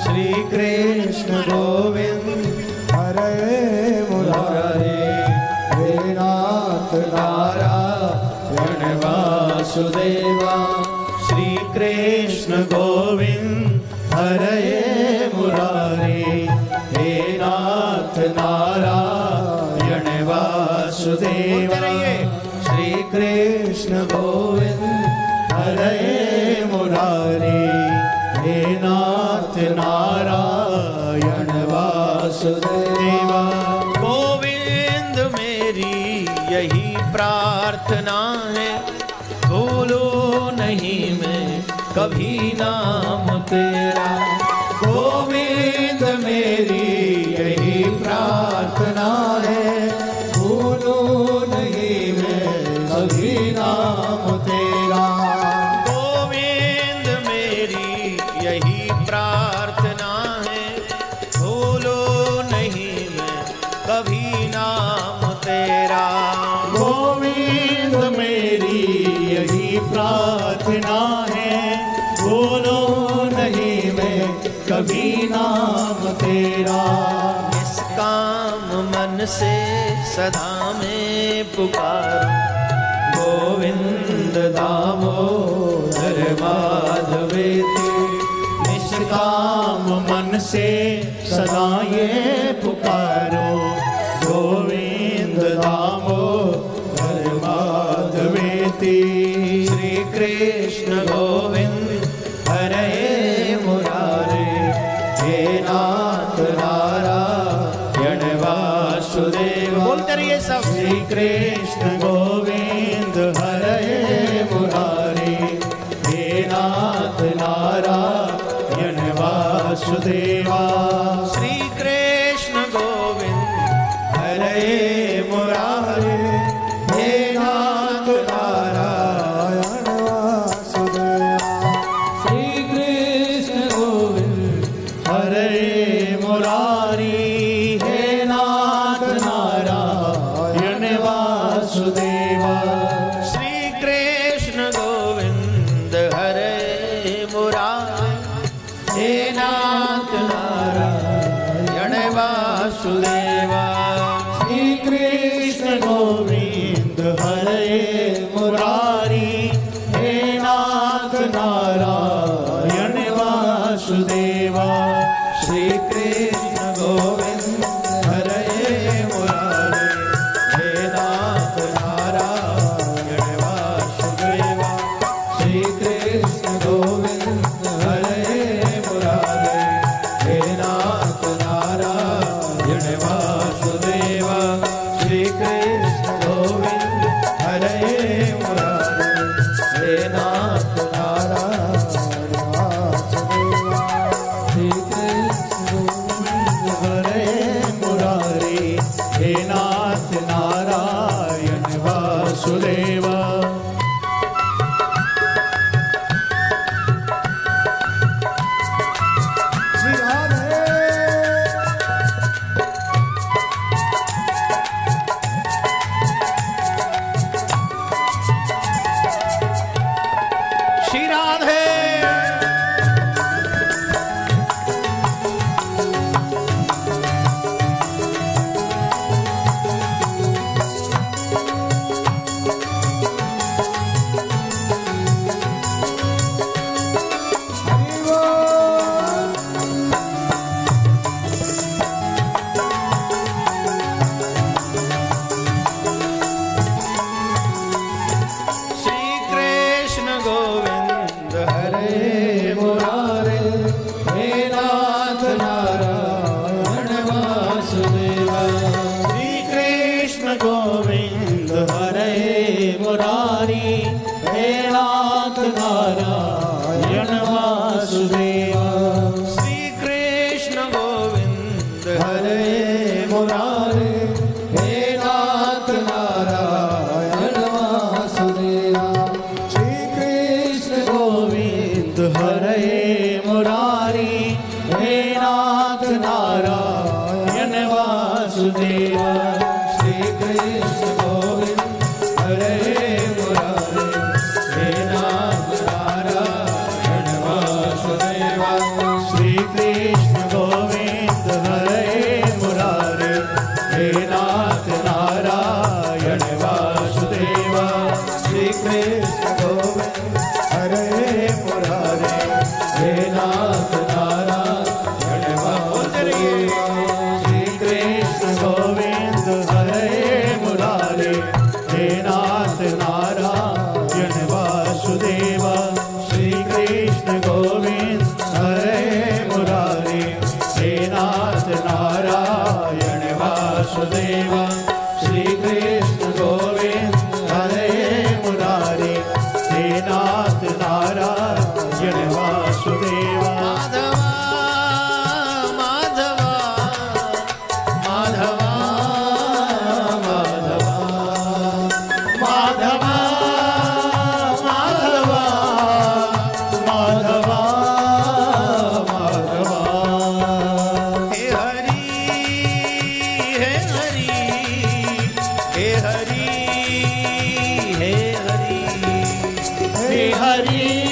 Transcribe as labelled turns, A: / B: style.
A: श्री कृष्ण गोविंद हरे मुरारे, हे नाथ नारायण वासुदेवा। श्री कृष्ण गोविंद हरे मुरारे, हे नाथ नारायण वासुदेवा। श्री कृष्ण गोविंद हरे मुरारे, हे नाथ नारायण वासुदेवा।
B: गोविंद मेरी यही प्रार्थना है, भूलो नहीं मैं कभी नाम तेरा।
A: गोविंद मेरी यही प्रार्थना है, भूलो नहीं मैं कभी नाम तेरा।
B: गोविंद मेरी यही प्रार्थना है, भूलो नहीं मैं कभी नाम तेरा।
A: गोविंद मेरी यही प्रार्थना है, भूलो नहीं मैं कभी नाम तेरा।
B: निष्काम मन से सदा मैं पुकारूं,
A: गोविंद दामोदर माधवेति। निष्काम मन से सदा ये पुकारो, गोविंद दामोदर माधवेति।
B: श्री कृष्ण गोविंद
A: हरे मुरारे, हे नाथ नारायण वासुदेवा।
B: बोलते रहिए सब।
A: श्री कृष्ण गोविंद हरे मुरारे, हे नाथ नारायण वासुदेवा।
B: श्री कृष्ण गोविंद
A: हरे मुरारे, हे नाथ नारायण वासुदेवा। श्री कृष्ण गोविंद हरे मुरारी, हे नाथ नारायण वासुदेवा।
B: श्री कृष्ण गोविंद हरे मुरारे,
A: हे नाथ नारायण वासुदेवा। श्री कृष्ण गोविंद हरे मुरारी, हे नाथ नारायण वासुदेवा। श्री कृष्ण गोविंद हरे मुरारी, हे नाथ नारायण वासुदेवा। श्री कृष्ण गोविंद हरे मुरारे, हे नाथ नारायण वासुदेवा। श्री कृष्ण गोविंद हरे मुरारे, हे नाथ नारायण वासुदेवा। श्री कृष्ण गोविंद हरे मुरारे, हे नाथ नारायण वासुदेवा। श्री राधे।
B: श्री राधे।
A: हरि बोल।
B: श्री कृष्ण गोविंद
A: हरे मुरारे, हे नाथ नारायण वासुदेवा। श्री कृष्ण गोविंद हरे मुरारी, हे नाथ नारायण वासुदेवा।
B: श्री कृष्ण गोविंद
A: हरे मुरारे, हे नाथ नारायण वासुदेवा। श्री कृष्ण गोविंद हरे मुरारी, हे नाथ नारायण वासुदेवा। श्री कृष्ण गोविंद हरे मुरारे, हे नाथ नारायण वासुदेवा। श्री कृष्ण गोविंद हरे मुरारे, हे नाथ नारायण वासुदेवा। श्री कृष्ण गोविंद हरे मुरारे, हे नाथ नारायण वासुदेवा। श्री कृष्ण गोविंद हरे मुरारे, हे नाथ नारायण वासुदेवा। श्री कृष्ण गोविंद हरे मुरारे, हे नाथ नारायण वासुदेवा। श्री कृष्ण गोविंद हरे मुरारे, हे नाथ नारायण वासुदेवा।
B: माधवा माधवा माधवा
A: माधवा माधवा माधवा माधवा माधवा।
B: हे हरि हे हरि हे हरि हे हरि
A: हे हरि